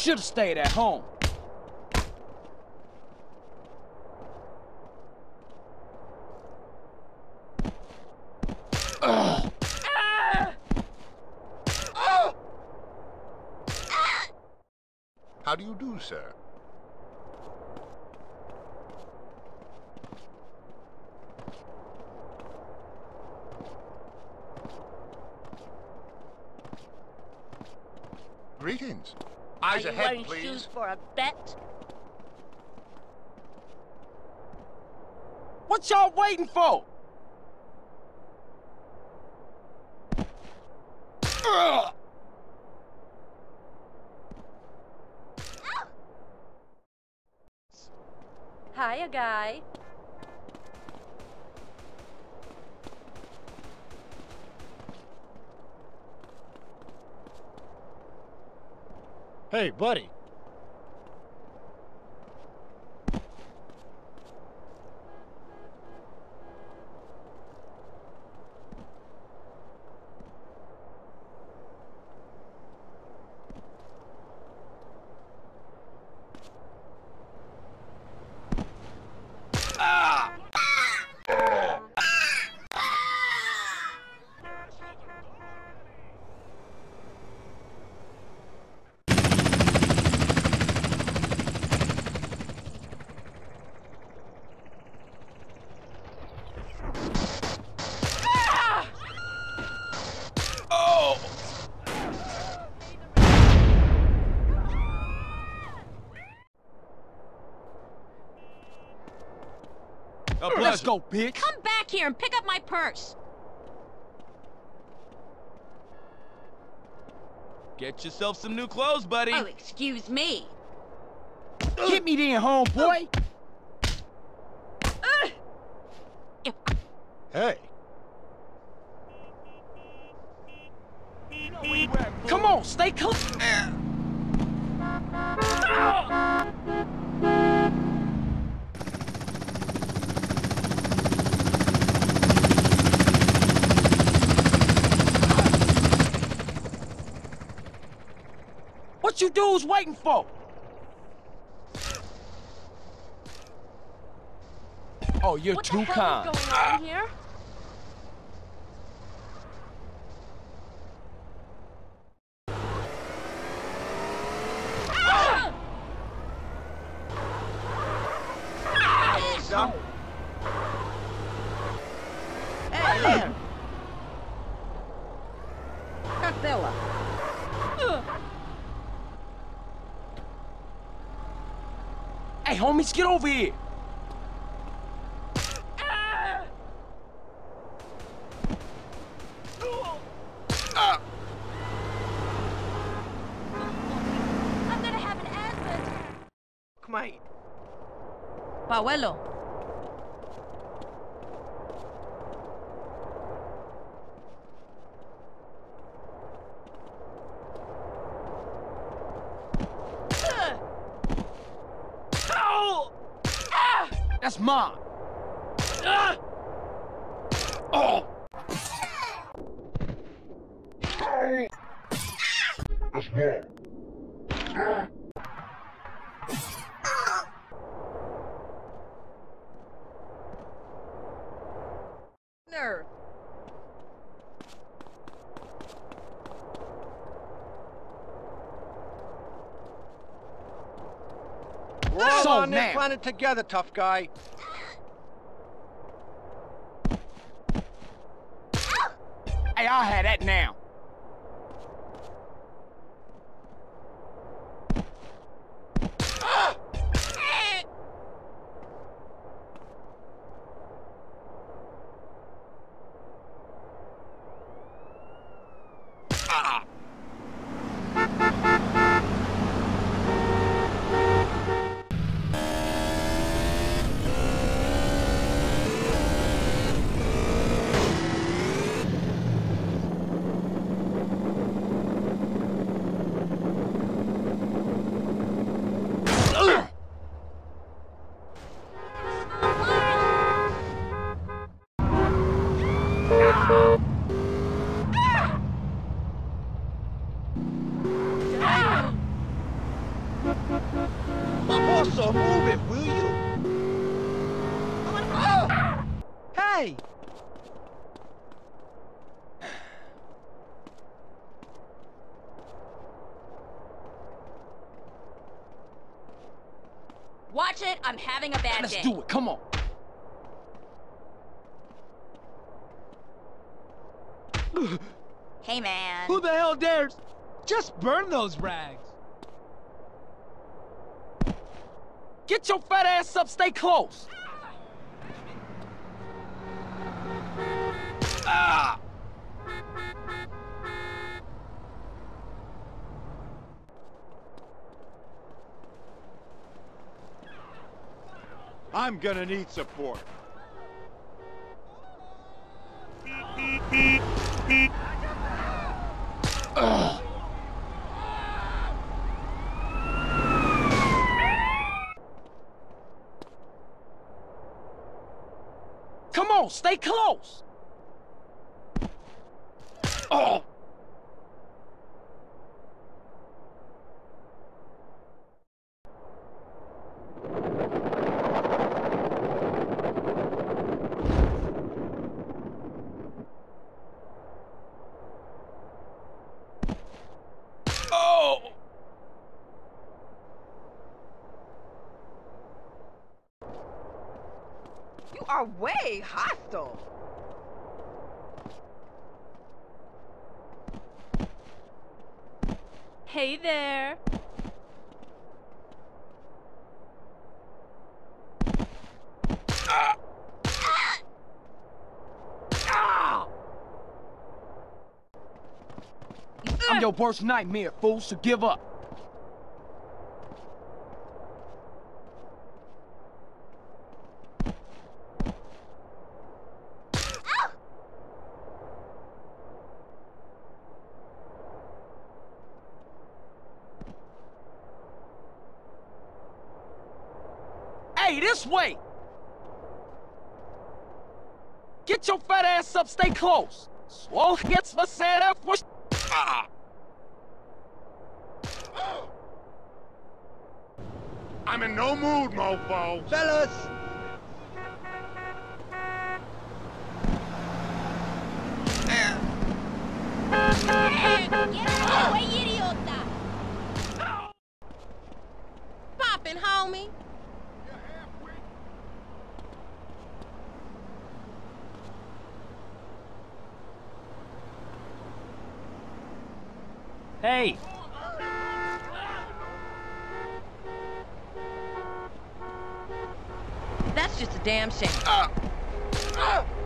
should have stayed at home. How do you do, sir? Greetings. Eyes Are you ahead, wearing please. shoes for a bet? What y'all waiting for? Ugh. Hiya, guy. Hey, buddy. Let's go, bitch. Come back here and pick up my purse. Get yourself some new clothes, buddy. Oh, excuse me. Hit me then, homeboy. Hey. Come on, stay clear. What you dudes waiting for? Oh, you're What too the hell kind. is going on here? Son. Hey, there! Castella! Hey, homies, get over here. I'm gonna have an asthma attack. Mate. Paolo. That's mine. Oh. That's mine. Nerve. We're all So on this now. planet together, tough guy. Hey, I'll have that now. Hey! Watch it, I'm having a bad Let's day. do it, come on. Hey, man. Who the hell dares? Just burn those rags. Get your fat ass up, stay close. Ah! I'm gonna need support. Ugh. Come on, stay close. Oh. Oh. You are way hostile. Hey there. Ah. Ah. I'm your worst nightmare, fool, so give up. Hey, this way! Get your fat ass up, stay close! Swole gets my sad up for ah! I'm in no mood, mofo. Fellas! Hey, get out of the way, idiota! Poppin', homie. Hey, That's just a damn shame. Ah!